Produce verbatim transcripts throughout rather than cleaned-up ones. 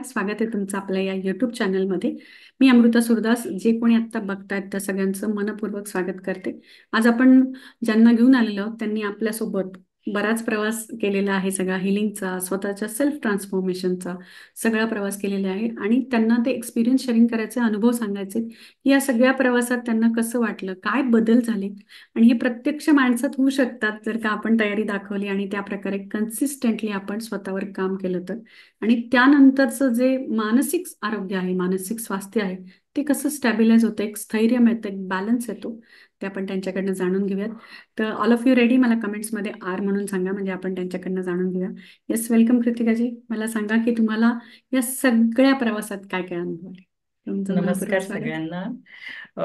स्वागत आहे तुमचं आपल्या या यूट्यूब चॅनलमध्ये. मी अमृता सुरदास. जे कोणी आत्ता बघतायत त्या सगळ्यांचं मनपूर्वक स्वागत करते. आज आपण ज्यांना घेऊन आलेलो आहोत त्यांनी आपल्यासोबत बराच प्रवास केलेला आहे, सगळा हिलिंगचा, स्वतःच्या सेल्फ ट्रान्सफॉर्मेशनचा सगळा प्रवास केलेला आहे आणि त्यांना ते एक्सपिरियन्स शेअरिंग करायचे, अनुभव सांगायचे की या सगळ्या प्रवासात त्यांना कसं वाटलं, काय बदल झाले आणि हे प्रत्यक्ष माणसात होऊ शकतात जर का आपण तयारी दाखवली आणि त्या प्रकारे कन्सिस्टंटली आपण स्वतःवर काम केलं तर. आणि त्यानंतरचं जे मानसिक आरोग्य आहे, मानसिक स्वास्थ्य आहे, ते कसं स्टॅबिलाइज होतं, एक स्थैर्य मिळतं, एक बॅलन्स येतो, ते आपण त्यांच्याकडनं जाणून घेऊयात. तर ऑल ऑफ यू रेडी? मला कमेंट्समध्ये आर म्हणून सांगा, म्हणजे आपण त्यांच्याकडनं जाणून घेऊया. येस, वेलकम कृतिकाजी. मला सांगा की तुम्हाला या सगळ्या प्रवासात काय काय अनुभव आले. तुमचं मनपूर्वक नमस्कार स्वागत. सगळ्यांना. अ,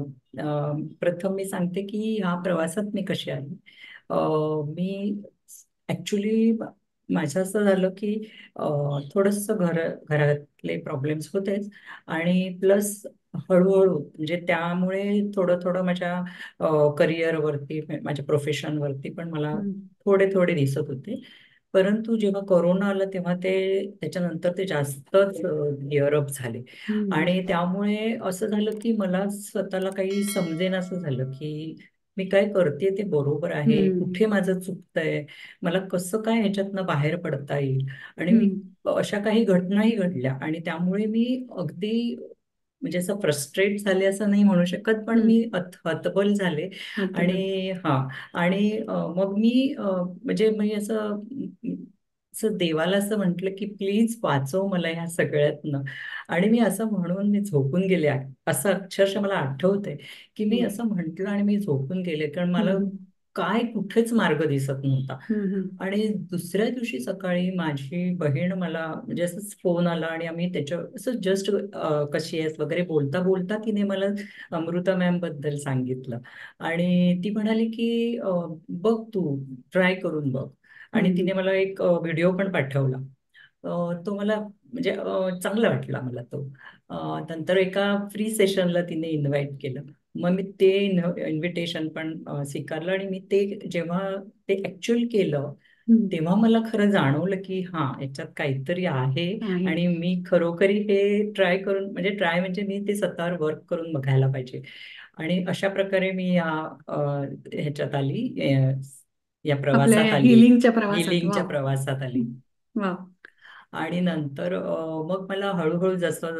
अ, प्रथम मी सांगते की ह्या प्रवासात मी कशी आली. अ, मी ॲक्च्युली माझं असं झालं की अ, थोडंसं घर घरातले प्रॉब्लेम्स होतेच आणि प्लस हळूहळू म्हणजे त्यामुळे थोडं थोडं माझ्या करिअरवरती, माझ्या प्रोफेशनवरती पण मला हम्म. थोडे थोडे दिसत होते. परंतु जेव्हा कोरोना आला तेव्हा ते त्याच्यानंतर ते जास्तच गिअर अप झाले हम्म. आणि त्यामुळे असं झालं की मला स्वतःला काही समजेनासं झालं की मी काय करते ते बरोबर आहे, हम्म. कुठे माझं चुकतंय, मला कसं काय ह्याच्यातनं बाहेर पडता येईल. आणि मी हम्म. अशा काही घटनाही घडल्या आणि त्यामुळे मी अगदी म्हणजे असं फ्रस्ट्रेट झाले असं नाही म्हणू शकत, पण मी हम्म. हत हतबल झाले. हतबल. आणि हा आणि अ, मग मी अ, म्हणजे मी असं अं, असं देवाला असं म्हटलं की प्लीज वाचव मला ह्या सगळ्यातनं. आणि मी असं म्हणून मी झोपून गेले. असं अक्षरशः मला आठवतंय की मी हम्म. असं म्हटलं आणि मी झोपून गेले, कारण मला हम्म. काय कुठेच मार्ग दिसत नव्हता. हम्म. आणि दुसऱ्या दिवशी सकाळी माझी बहीण मला म्हणजे असंच फोन आला आणि आम्ही त्याच्या असं जस्ट कशी आहेस वगैरे बोलता बोलता तिने मला अमृता मॅम बद्दल सांगितलं. आणि ती म्हणाली की अ, बघ तू ट्राय करून बघ. आणि हम्म. तिने मला एक व्हिडिओ पण पाठवला. अ, तो मला म्हणजे अ, चांगला वाटला मला तो. अ, नंतर एका फ्री सेशनला तिने इन्व्हाइट केलं. मग मी ते इन्व्हिटेशन पण अ, स्वीकारलं आणि मी ते जेव्हा ते ऍक्च्युअल केलं हम्म. तेव्हा मला खरं जाणवलं की हा याच्यात काहीतरी आहे. आहे. आणि मी खरोखरी हे ट्राय करून म्हणजे ट्राय म्हणजे मी ते स्वतःवर वर्क करून बघायला पाहिजे. आणि अशा प्रकारे मी या अ, ह्याच्यात आली, अ, या आपल्या प्रवासात आली, हिलिंगच्या प्रवासात. हिलिंगच्या वाव. प्रवासात आली. वाव. आणि नंतर अ, मग मला हळूहळू जसं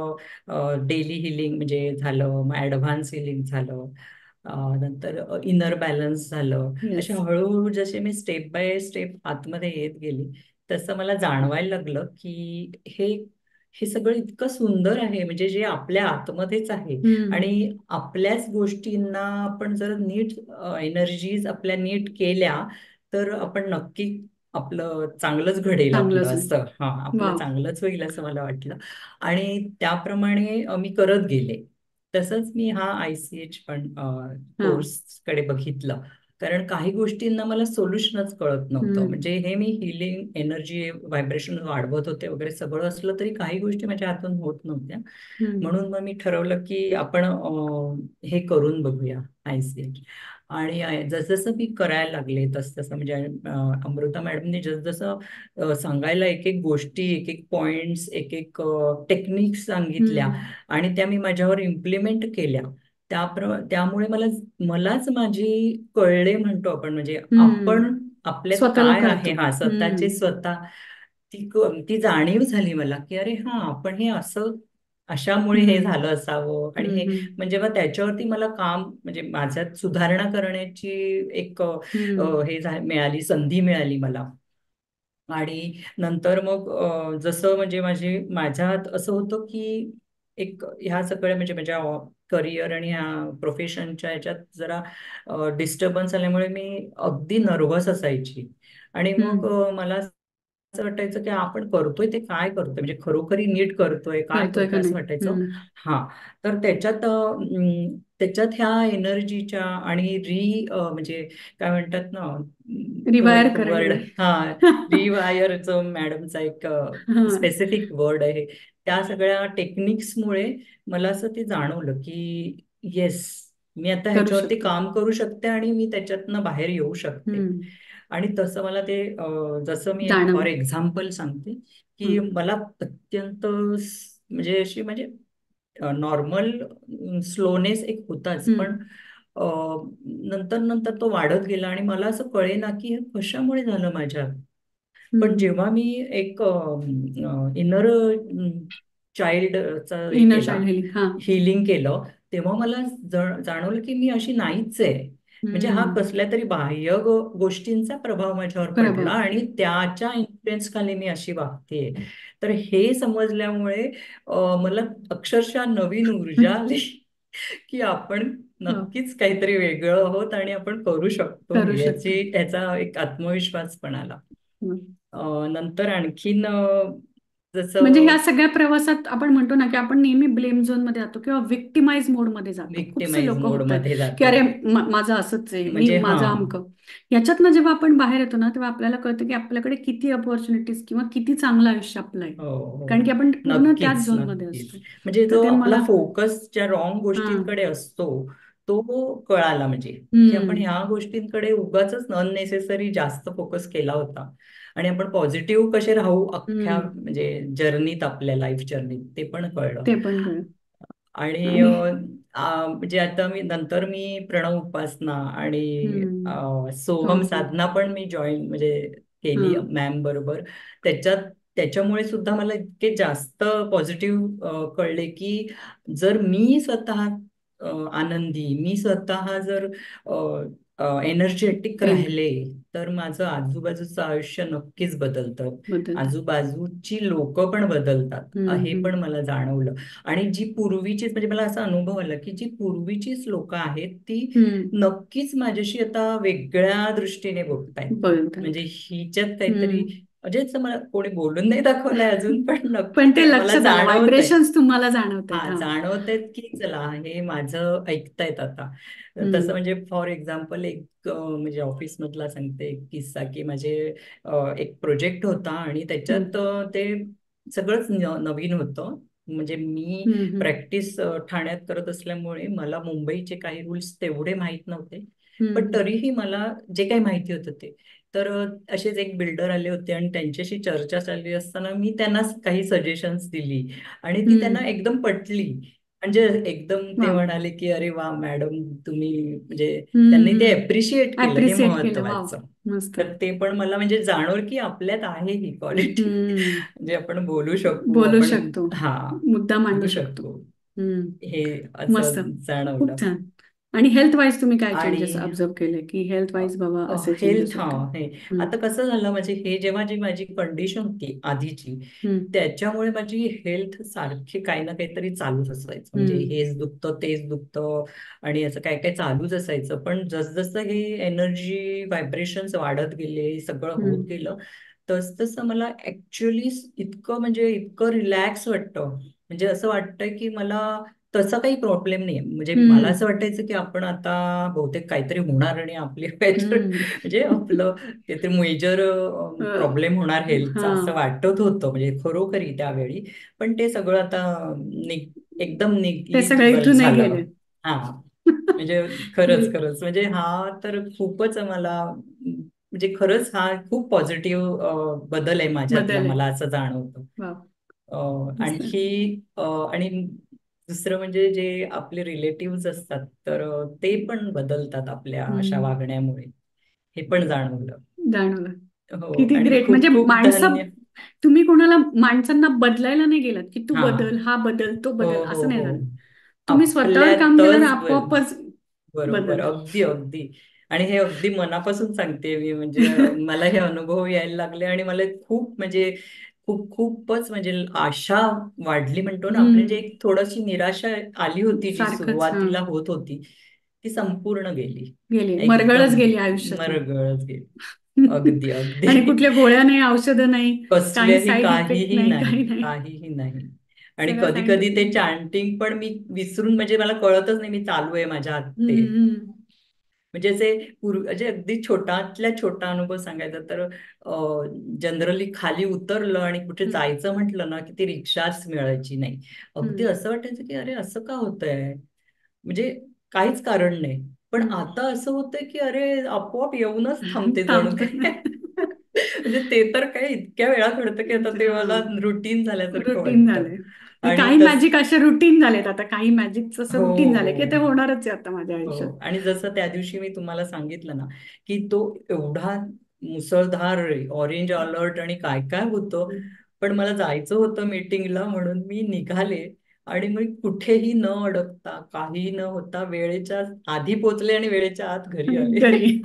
जसं डेली हिलिंग म्हणजे झालं, मग ॲडव्हान्स हिलिंग झालं, अ, नंतर इनर बॅलन्स झालं. अशा येस. हळूहळू जसे मी स्टेप बाय स्टेप आतमध्ये येत गेली तसं मला जाणवायला लागलं की हे हे सगळं इतकं सुंदर आहे, म्हणजे जे आपल्या आतमध्येच आहे. हम्म. आणि आपल्याच गोष्टींना आपण जर नीट एनर्जीज आपल्या नीट केल्या तर आपण नक्की आपलं चांगलंच घडेल, आपलं चांगलंच होईल. असं हा आपलं वाव. चांगलंच होईल असं मला वाटलं. आणि त्याप्रमाणे अ, मी करत गेले. तसंच मी हा आय सी एच पण हा. कोर्सकडे बघितलं, कारण काही गोष्टींना मला सोल्युशनच कळत नव्हतं. हम्म. म्हणजे हे मी हिलिंग एनर्जी व्हायब्रेशन वाढवत होते वगैरे सगळं असलं तरी काही गोष्टी माझ्या हातून होत नव्हत्या. हम्म. म्हणून मग मी ठरवलं की आपण अ, हे करून बघूया, आय सी एच. आणि अ, जसजसं मी करायला लागले तस तसं म्हणजे अ, अमृता मॅडमने जसजसं अ, सांगायला एक एक गोष्टी, एक एक पॉइंट्स, एक एक टेक्निक्स सांगितल्या हम्म. आणि त्या मी माझ्यावर इम्प्लिमेंट केल्या. त्याप्र त्यामुळे मला मलाच माझी कळले म्हणतो आपण, म्हणजे हम्म. आपण आपल्यात स्वतःला काय आहे, कळतं. हा हम्म. स्वतःचे स्वतः ती क- ती जाणीव झाली मला की अरे हा आपण हे असं अशामुळे हे हम्म. झालं असावं. आणि हे हम्म. म्हणजे मग त्याच्यावरती मला काम म्हणजे माझ्यात सुधारणा करण्याची एक अ, हम्म. हे झा- मिळाली, संधी मिळाली मला. आणि नंतर मग अ, जसं म्हणजे माझी माझ्यात असं होतं की एक ह्या सगळ्या म्हणजे माझ्या करिअर आणि ह्या प्रोफेशनच्या ह्याच्यात जरा डिस्टर्बन्स आल्यामुळे मी अगदी नर्वस असायची. आणि मग हम्म. अ, मला असं वाटायचं की आपण करतोय ते काय करतोय, म्हणजे खरोखरी नीट करतोय काय करतोय का करतोय नाही. असं वाटायचं. हम्म. हा. तर त्याच्यात अ, अं, त्याच्यात ह्या एनर्जीच्या आणि री अ, म्हणजे काय म्हणतात ना, अं, तो रिवायर एक करणे. वर्ड, हा, रिवायरचं मॅडमचा एक हा. स्पेसिफिक वर्ड आहे. त्या सगळ्या टेक्निक्समुळे मला असं ते जाणवलं की येस, मी आता करू ह्याच्यावरती शकतो. काम करू शकते आणि मी त्याच्यातनं बाहेर येऊ शकते. हम्म. आणि तसं मला ते अ, जसं मी एक फॉर जाणवलं. एक्झाम्पल सांगते की हम्म. मला अत्यंत स- म्हणजे अशी म्हणजे नॉर्मल स्लोनेस एक होताच, पण हम्म. अ, नंतर नंतर तो वाढत गेला आणि मला असं कळेना की हे कशामुळे झालं माझ्यात. पण हम्म. जेव्हा मी एक इनर चाइल्डचा हे इनर केला, चाइल्ड हिलिंग. हा. हिलिंग केलं, तेव्हा मला ज- जाणवलं की मी अशी नाहीच आहे. म्हणजे हा हम्म. कसल्या तरी बाह्य गो- गोष्टींचा प्रभाव माझ्यावर पडला प्रभाव. आणि त्याच्या इन्फ्लुएन्स खाली मी अशी वागतेय. तर हे समजल्यामुळे अ, मला अक्षरशः नवीन ऊर्जा आली की आपण हो. नक्कीच काहीतरी वेगळं आहोत आणि आपण करू शकतो करू हे, शकतो. याची याचा एक आत्मविश्वास पण आला. हम्म. अ, नंतर आणखीन अ, म्हणजे ह्या जसं सगळ्या प्रवासात आपण म्हणतो ना की आपण नेहमी ब्लेम झोन मध्ये जातो किंवा विक्टिमाइज मोड मध्ये जातो. खूपसे विक्टिमाइज लोक मोड होत आहेत मध्ये की जातो. अरे म- माझं असंच आहे, मी म्हणजे हा, माझं अमकं. याच्यातनं जेव्हा आपण बाहेर येतो ना तेव्हा आपल्याला कळतं की आपल्याकडे किती अपॉर्च्युनिटीज किंवा किती चांगलं आयुष्य आपलं आहे. हो हो, कारण की आपण पूर्ण त्याच नक्कीच झोन मध्ये नक्कीच. असतो. म्हणजे तर जो ते आपला मला. फोकस ज्या रॉंग हा. गोष्टींकडे असतो तो कळाला, म्हणजे की आपण हम्म. ह्या गोष्टींकडे उगाच अननेसेसरी जास्त फोकस केला होता. आणि आपण पॉझिटिव्ह कसे राहू अख्ख्या हम्म. म्हणजे जर्नीत, आपल्या लाईफ जर्नीत, ते पण कळलं. ते पण कळ. आणि अ, आणि. आ, म्हणजे आता मी नंतर मी प्रणव उपासना आणि हम्म. अ, हो सोहम हो. साधना पण मी जॉईन म्हणजे हा. केली मॅम बरोबर. त्याच्यात त्याच्यामुळे सुद्धा मला इतके जास्त पॉझिटिव्ह कळले की जर मी स्वतः अ, आनंदी, मी स्वतः जर एनर्जेटिक एन. राहिले, तर माझं आजूबाजूचं आयुष्य नक्कीच बदलतं. बदलत. आजूबाजूची लोक पण बदलतात, अ, हम्म. हे हम्म. पण मला जाणवलं. आणि जी पूर्वीचीच, म्हणजे मला असा अनुभव आला की जी पूर्वीचीच लोक आहेत ती हम्म. नक्कीच माझ्याशी आता वेगळ्या दृष्टीने बघतायत. बदलतात. म्हणजे हिच्यात काहीतरी, हम्म. म्हणजे असं मला कोणी बोलून नाही दाखवलंय अजून, पण पण नक्की ते मला लक्षात आलं, जाणवत आहे. व्हायब्रेशन्स तुम्हाला जाणवत आहेत. हा, हा. जाणवत आहेत की चला हे माझं ऐकतायत आता. तसं हम्म. म्हणजे फॉर एक्झाम्पल एक अ, म्हणजे ऑफिस मधला सांगते एक किस्सा की माझे अ, एक प्रोजेक्ट होता आणि त्याच्यात हम्म. अ, ते सगळंच न- नवीन होतं. म्हणजे मी हम्म. हम्म. प्रॅक्टिस ठाण्यात करत असल्यामुळे मला मुंबईचे काही रूल्स तेवढे माहीत नव्हते. पण हम्म. तरीही मला जे काही माहिती होतं ते, तर अ, असेच एक बिल्डर आले होते आणि त्यांच्याशी चर्चा चालली असताना मी त्यांना काही सजेशन्स दिली आणि ती त्यांना हम्म. एकदम पटली. म्हणजे एकदम ते वाव. म्हणाले की अरे वा मॅडम, तुम्ही म्हणजे हम्म. त्यांनी ते अप्रिशिएट हम्म. केलं, हे ऍप्रिसिएट केलं. वाव. महत्वाचं. मस्त. तर ते पण मला म्हणजे जाणवलं की आपल्यात आहे ही क्वालिटी. हम्म. म्हणजे आपण बोलू शकू, बोलू आपण शकतो. हा मुद्दा मांडू बोलू शकतो. शकतो, हे हम्म. मस्त. असं जाणवलं. खूप छान. आणि हेल्थ वाईज तुम्ही काय चेंजेस आणि ऑब्झर्व केले की हेल्थ वाईज बाबा असे चेंजेस हेल्थ, हा होते? हे हम्म. आता कसं झालं, म्हणजे हे जेव्हा जी माझी कंडिशन होती आधीची, हम्म. त्याच्यामुळे माझी हेल्थ सारखी काही ना काहीतरी चालूच असायचं. म्हणजे हम्म. हेच दुखतं, तेच दुखतं आणि असं काय काय चालूच असायचं. पण जसजसं हे एनर्जी व्हायब्रेशन्स वाढत गेले, सगळं होत हम्म. गेलं, तस तसं मला ऍक्च्युली इतकं म्हणजे इतकं रिलॅक्स वाटतं. म्हणजे असं वाटतं की मला तसा काही प्रॉब्लेम नाही. म्हणजे मला हम्म. असं वाटायचं की आपण आता बहुतेक काहीतरी होणार आणि आपली काहीतरी हम्म. म्हणजे आपलं काहीतरी मेजर अ, प्रॉब्लेम होणार हा. हेल्थचा, असं वाटत होतं म्हणजे खरोखरी त्यावेळी. पण ते सगळं आता नि एकदम ते सगळे निग्लिजिबल इथूनही झालं. गेले. हा, म्हणजे खरंच ग्रेट. खरंच म्हणजे हा तर खूपच मला म्हणजे खरंच हा खूप पॉझिटिव्ह बदल आहे माझ्यातला, बदल आहे. मला असं जाणवतं. वा. अ, मस्त. आणखी अ, आणि दुसरं म्हणजे जे आपले रिलेटिव्ह असतात, तर अ, ते पण बदलतात आपल्या अशा हम्म. वागण्यामुळे, हे पण जाणवलं. जाणवलं. हो, किती आणि ग्रेट. म्हणजे खूप खूप माणसं. धन्य. तुम्ही कोणाला माणसांना बदलायला नाही गेलात की तू हा, बदल, हा बदल, तो हो बदल, हो असं नाही हो, झालं. तुम्ही स्वतःवर काम केलं ना आपल्यातच बल. आपोआपच बरोबर, बदल. अगदी अगदी. आणि हे अगदी मनापासून सांगते मी, म्हणजे अ, मला हे अनुभव यायला लागले आणि मला खूप म्हणजे खूप खूपच म्हणजे आशा वाढली म्हणतो ना आपण, म्हणजे हम्म. एक थोडीशी निराशा आली होती जी सारखंच. हा. सुरुवातीला होत होती, ती संपूर्ण गेली. गेली, मरगळच एकदम गेली आयुष्यातली. मरगळच गेली. अगदी अगदी. आणि कुठल्या गोळ्या नाही, औषधं नाही, काही कसल्याही साईड इफेक्ट काहीही नाही, नाही, काही नाही. काहीही नाही. आणि सगळं कधी कधी सायंटिफिक. ते चॅन्टिंग पण मी विसरून, म्हणजे मला कळतच नाही मी चालू आहे माझ्या हात ते. हम्म. म्हणजे असे पूर्व म्हणजे अगदी छोटातल्या छोटा अनुभव सांगायचा तर जनरली खाली उतरलं आणि कुठे हम्म. जायचं म्हटलं ना की ती रिक्षाच मिळायची नाही. अगदी हम्म. असं वाटायचं की अरे असं का होतंय. म्हणजे काहीच कारण नाही. पण हम्म. आता असं होतंय की अरे आपोआप येऊनच थांबते जणू थांबते. काय. म्हणजे ते तर काय इतक्या वेळा घडतं की आता ते हा, मला रुटीन झाल्यासारखं रुटीन वाटतं. झालंय. म्हणजे आणि काही तस मॅजिक असे रुटीन झालेत आता, काही मॅजिक असं हो रुटीन झालंय की ते हो होणारच आहे आता माझ्या आयुष्यात. हो. आणि जसं त्या दिवशी मी तुम्हाला सांगितलं ना, की तो एवढा मुसळधार ऑरेंज अलर्ट आणि काय काय होतं. पण मला जायचं होतं मीटिंगला म्हणून मी निघाले. आणि मग कुठेही न अडकता काही न होता वेळेच्या आधी पोचले आणि वेळेच्या आत घरी आले. घरी.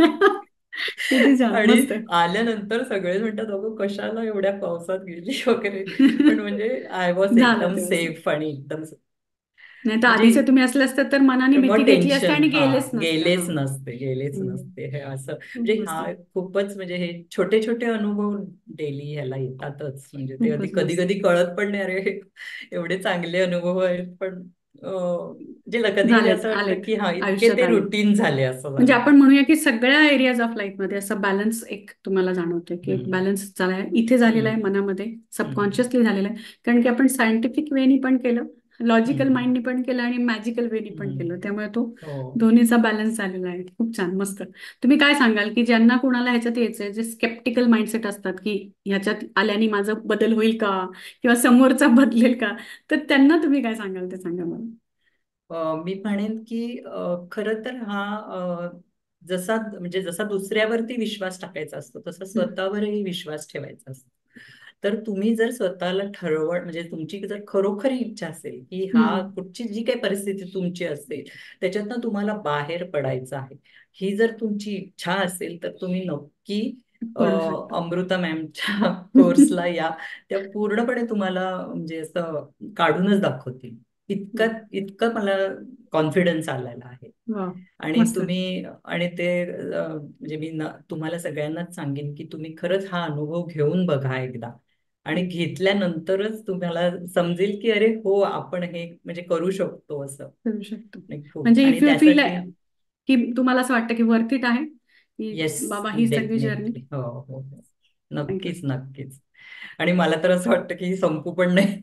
किती छान, आणि मस्त आहे. आल्यानंतर सगळे म्हणतात अगं कशाला एवढ्या पावसात गेली वगैरे. पण म्हणजे आय वॉज झालं एकदम ते व्यवस्थित. सेफ आणि एकदम नाही तर म्हणजे आधीचे तुम्ही असले असते तर मनाने भीती मग घेतली असते टेन्शन आणि हा गेलेच नसते. हा. गेलेच नसते गेलेच हम्म. नसते हे असं म्हणजे खूप हा मस्त. खूपच म्हणजे हे छोटे छोटे अनुभव डेली ह्याला येतातच म्हणजे ते कधी खूपच कधी मस्त. कधी कळत पण नाही अरे हे एवढे चांगले अनुभव आहेत पण अं, म्हणजे कधी कधी झालेच, असं वाटतं आलेत, की हा इतके आयुष्यात ते आलेत. रुटीन झाले असं म्हणजे झालं. आपण म्हणूया की सगळ्या एरियाज ऑफ लाईफमध्ये असं बॅलन्स एक तुम्हाला जाणवतोय की एक हम्म, बॅलन्स झाला आहे, इथे झालेला आहे हम्म, मनामध्ये, हम्म, सबकॉन्शियसली झालेला आहे. कारण की आपण सायंटिफिक वेनी पण केलं, लॉजिकल हम्म, माइंडनी पण केलं आणि मॅजिकल वेनी पण हम्म. केलं, त्यामुळे तो हो. दोन्हीचा बॅलन्स झालेला आहे. खूप छान, मस्त. तुम्ही काय सांगाल की ज्यांना कोणाला ह्याच्यात यायचंय, जे स्केप्टिकल माइंडसेट असतात की ह्याच्यात आल्याने माझा बदल होईल का किंवा समोरचा बदलेल का, तर त्यांना तुम्ही काय सांगाल ते सांगा मला. अ, मी म्हणेन की अ, खरं तर हा अ, जसा म्हणजे जसा दुसऱ्यावरती विश्वास टाकायचा असतो तसा हम्म. स्वतःवरही विश्वास ठेवायचा असतो. तर तुम्ही जर स्वतःला ठरवण म्हणजे तुमची जर खरोखरी इच्छा असेल की हा हम्म. कुठची जी काही परिस्थिती तुमची असेल त्याच्यातनं तुम्हाला बाहेर पडायचं आहे, ही जर तुमची इच्छा असेल तर तुम्ही नक्की अ, पडू शकतो. अमृता मॅमच्या कोर्सला या. त्या पूर्णपणे तुम्हाला म्हणजे असं काढूनच दाखवतील. इतकं इतकं मला कॉन्फिडन्स आलेला आहे. वा, आणि मस्त. तुम्ही आणि ते अ, म्हणजे मी न- तुम्हाला सगळ्यांनाच सांगेन की तुम्ही खरंच हा अनुभव घेऊन बघा एकदा. आणि हम्म. घेतल्यानंतरच तुम्हाला समजेल की अरे हो आपण हे म्हणजे करू शकतो असं. करू शकतो. नाही खूप म्हणजे आणि इफ यू फील त्यासाठी की तुम्हाला असं वाटतं की वर्थ इट आहे, की येस बाबा ही सगळी जर्नी. डेफिनेटली हो हो हो. थँक्यू. नक्कीच नक्कीच. आणि मला तर असं वाटतं की ही संपू पण नाही.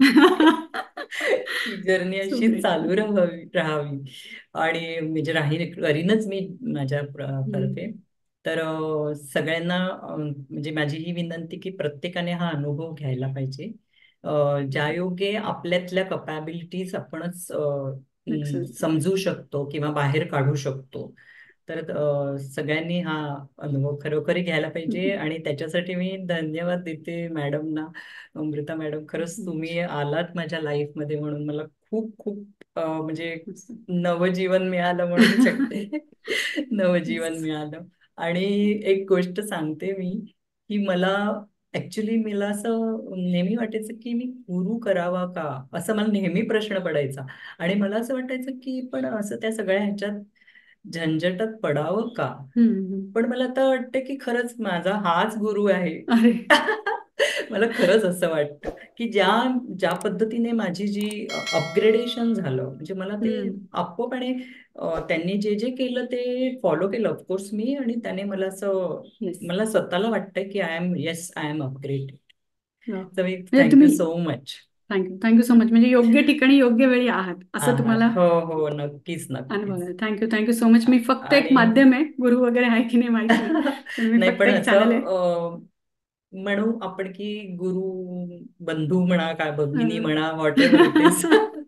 ही जर्नी अशी सुप्रीत. चालू राहावी राहावी. आणि म्हणजे राही करीनच मी माझ्या प्र- तर्फे. हम्म. तर अ, सगळ्यांना अ, म्हणजे माझी ही विनंती की प्रत्येकाने हा अनुभव घ्यायला पाहिजे. अ, ज्यायोगे आपल्यातल्या कपॅबिलिटीज आपणच अ, म, Access. समजू शकतो किंवा बाहेर काढू शकतो. तर अ, सगळ्यांनी हा अनुभव खरोखरी घ्यायला पाहिजे हम्म. आणि त्याच्यासाठी मी धन्यवाद देते मॅडमना. अमृता मॅडम खरंच तुम्ही आलात माझ्या लाईफमध्ये म्हणून मला खूप खूप अ, म्हणजे मस्त. नवजीवन मिळालं म्हणू शकते. नवजीवन मिळालं. आणि एक गोष्ट सांगते मी की मला ऍक्च्युली मला असं नेहमी वाटायचं की मी गुरु करावा का, असं मला नेहमी प्रश्न पडायचा. आणि मला असं वाटायचं की पण असं त्या सगळ्या ह्याच्यात झंझटात पडावं का. हम्म. पण मला आता वाटतं की खरंच माझा हाच गुरु आहे. अरे. मला खरंच असं वाटतं की ज्या ज्या पद्धतीने माझी जी अपग्रेडेशन झालं म्हणजे मला ते हम्म. आपोआपणे अ, त्यांनी जे जे केलं ते फॉलो केलं ऑफकोर्स मी. आणि त्याने मला असं येस. मला स्वतःला वाटतं की I am yes I am upgrade. तर म्हणजे थँक्यू तुम्ही, so much. Thank you thank you so much, म्हणजे योग्य ठिकाणी योग्य वेळी आहात असं आहात तुम्हाला हो हो नक्कीच अनुभव नक्कीच. आहे. Thank you thank you so much. मी फक्त एक आणि माध्यम आहे, गुरु वगैरे आहे की नाही माहित नाही, पण मी नाही फक्त पण एक चॅनल असं आहे. अ, म्हणू आपण की गुरु बंधू म्हणा काय भगिनी अं, म्हणा व्हॉट एव्हर इट इज.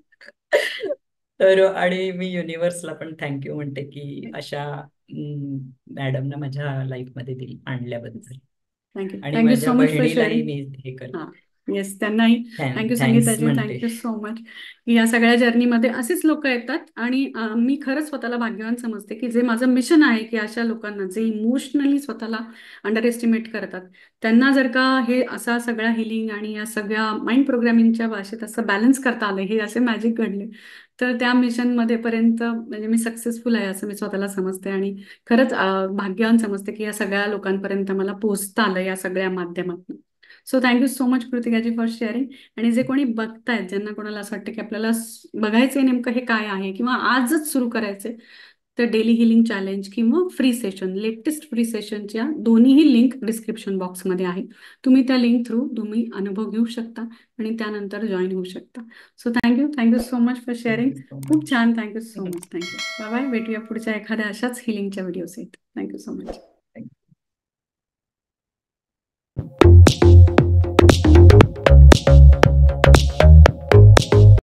तर आणि मी युनिव्हर्सला पण थँक्यू म्हणते की अशा मॅडमना माझ्या लाईफमध्ये दिली आणल्याबद्दल. थँक्यू आणि थँक्यू माझ्या सो मच फॉर बहिणीलाही शेअरिंग. मी हे करते. हां. येस, त्यांनाही थँक्यू थँक्स संगीताजी, म्हणते. Thank you so much. या सगळ्या जर्नीमध्ये असेच लोक येतात आणि अं, मी खरंच स्वतःला भाग्यवान समजते की जे माझं मिशन आहे की अशा लोकांना जे इमोशनली स्वतःला अंडर एस्टिमेट करतात, त्यांना जर का हे असा सगळ्या हिलिंग आणि या सगळ्या माइंड प्रोग्रामिंगच्या भाषेत असं बॅलन्स करता आलं, हे असे मॅजिक घडले, तर त्या मिशनमध्ये पर्यंत म्हणजे मी सक्सेसफुल आहे असं मी स्वतःला समजते. आणि खरंच अं, भाग्यवान समजते की या सगळ्या लोकांपर्यंत मला पोहोचता आलं या सगळ्या माध्यमातून. सो थँक्यू सो मच कृतिकाजी फॉर शेअरिंग. आणि जे कोणी बघतायत, ज्यांना कोणाला असं वाटतं की आपल्याला स- बघायचंय नेमकं हे काय आहे किंवा आजच सुरू करायचंय, तर डेली हिलिंग चॅलेंज किंवा फ्री सेशन, लेटेस्ट फ्री सेशनच्या दोन्हीही लिंक डिस्क्रिप्शन बॉक्समध्ये आहे. तुम्ही त्या लिंक थ्रू तुम्ही अनुभव घेऊ शकता आणि त्यानंतर जॉईन होऊ शकता. So thank you thank you so much for sharing. Thank you so खूप मच. छान. Thank you so much. Thank you. Bye bye. भेटूया पुढच्या एखाद्या अशाच हिलिंगच्या व्हिडिओ सहित. थँक्यू सो मच.